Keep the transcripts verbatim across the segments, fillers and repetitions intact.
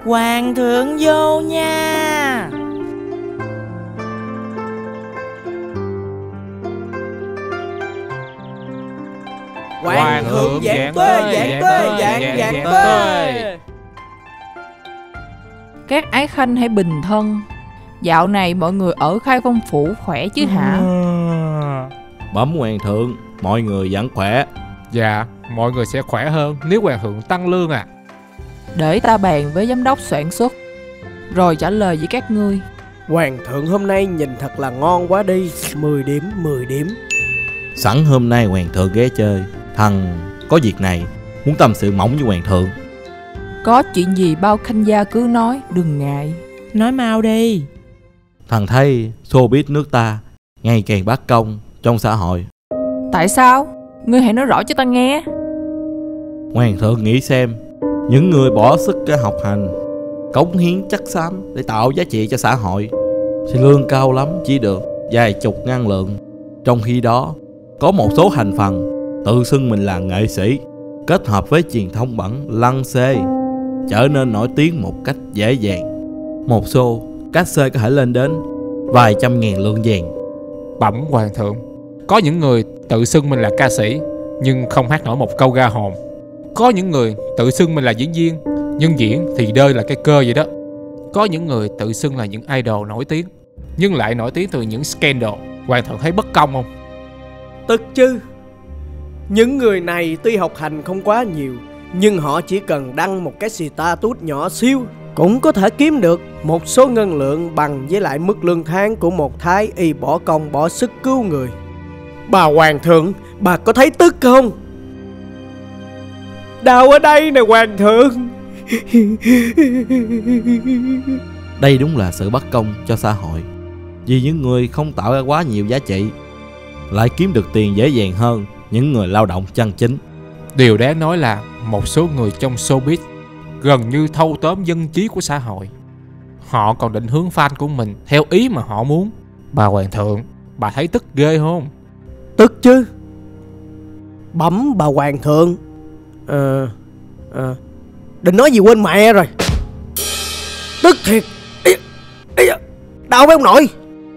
Hoàng thượng vô nha. Hoàng thượng vạn tuế, vạn tuế, vạn vạn tuế. Các ái khanh hãy bình thân. Dạo này mọi người ở Khai Phong phủ khỏe chứ hả? Bẩm hoàng thượng, mọi người vẫn khỏe. Dạ, mọi người sẽ khỏe hơn nếu hoàng thượng tăng lương à. Để ta bàn với giám đốc soạn xuất, rồi trả lời với các ngươi. Hoàng thượng hôm nay nhìn thật là ngon quá đi. Mười điểm, mười điểm. Sẵn hôm nay hoàng thượng ghé chơi, thằng có việc này muốn tâm sự mỏng với hoàng thượng. Có chuyện gì bao khanh gia cứ nói, đừng ngại. Nói mau đi. Thằng thấy showbiz nước ta ngày càng bất công trong xã hội. Tại sao? Ngươi hãy nói rõ cho ta nghe. Hoàng thượng nghĩ xem, những người bỏ sức để học hành, cống hiến chất xám để tạo giá trị cho xã hội thì lương cao lắm chỉ được vài chục ngàn lượng. Trong khi đó, có một số thành phần tự xưng mình là nghệ sĩ, kết hợp với truyền thông bẩn lăng xê, trở nên nổi tiếng một cách dễ dàng. Một show cách xê có thể lên đến vài trăm ngàn lượng vàng. Bẩm hoàng thượng, có những người tự xưng mình là ca sĩ nhưng không hát nổi một câu ga hồn. Có những người tự xưng mình là diễn viên, nhưng diễn thì đơ là cái cơ vậy đó. Có những người tự xưng là những idol nổi tiếng, nhưng lại nổi tiếng từ những scandal. Hoàng thượng thấy bất công không? Tức chứ. Những người này tuy học hành không quá nhiều, nhưng họ chỉ cần đăng một cái status nhỏ xíu cũng có thể kiếm được một số ngân lượng bằng với lại mức lương tháng của một thái y bỏ công bỏ sức cứu người. Bà hoàng thượng, bà có thấy tức không? Đau ở đây nè hoàng thượng. Đây đúng là sự bất công cho xã hội, vì những người không tạo ra quá nhiều giá trị lại kiếm được tiền dễ dàng hơn những người lao động chân chính. Điều đáng nói là một số người trong showbiz gần như thâu tóm dân trí của xã hội. Họ còn định hướng fan của mình theo ý mà họ muốn. Bà hoàng thượng, bà thấy tức ghê không? Tức chứ. Bẩm bà hoàng thượng. Ờ à, à, định nói gì quên mẹ rồi. Tức thiệt. Ê, ê, đau mấy ông nội.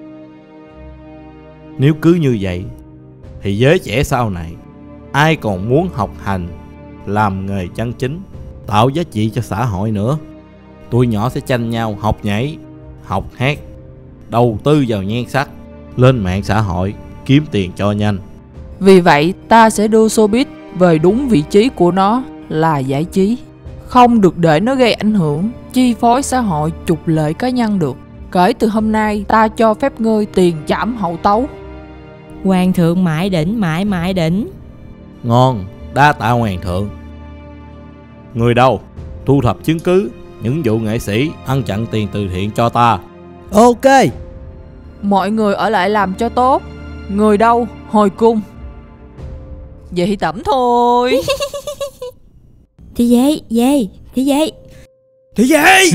Nếu cứ như vậy thì giới trẻ sau này ai còn muốn học hành, làm nghề chân chính, tạo giá trị cho xã hội nữa. Tụi nhỏ sẽ tranh nhau học nhảy, học hát, đầu tư vào nhan sắc, lên mạng xã hội kiếm tiền cho nhanh. Vì vậy ta sẽ đưa showbiz về đúng vị trí của nó là giải trí, không được để nó gây ảnh hưởng, chi phối xã hội, trục lợi cá nhân được. Kể từ hôm nay ta cho phép ngươi tiền trảm hậu tấu. Hoàng thượng mãi đỉnh, mãi mãi đỉnh. Ngon, đa tạ hoàng thượng. Người đâu, thu thập chứng cứ những vụ nghệ sĩ ăn chặn tiền từ thiện cho ta. Ok. Mọi người ở lại làm cho tốt. Người đâu, hồi cung. Vậy thì tẩm thôi. Thì vậy, vậy, thì vậy. Thì vậy.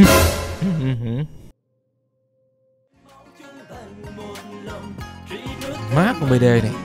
Má con bê đê này.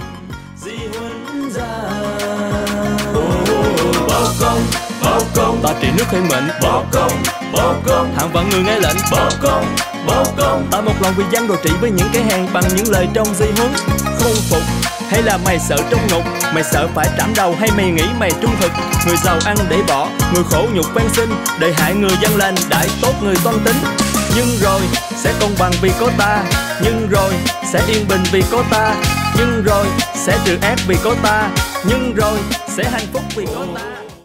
Báo công, báo công, ta trị nước khuyên mệnh. Báo công, báo công, hàng vạn người nghe lệnh. Báo công, báo công, ta một lòng vì dân đồ trị với những cái hàng bằng những lời trong di huấn. Không phục hay là mày sợ trong ngục, mày sợ phải trảm đầu hay mày nghĩ mày trung thực. Người giàu ăn để bỏ, người khổ nhục van xin, đời hại người dân lành, đại tốt người toan tính. Nhưng rồi sẽ công bằng vì có ta, nhưng rồi sẽ yên bình vì có ta, nhưng rồi sẽ trừ ác vì có ta, nhưng rồi sẽ hạnh phúc vì có ta.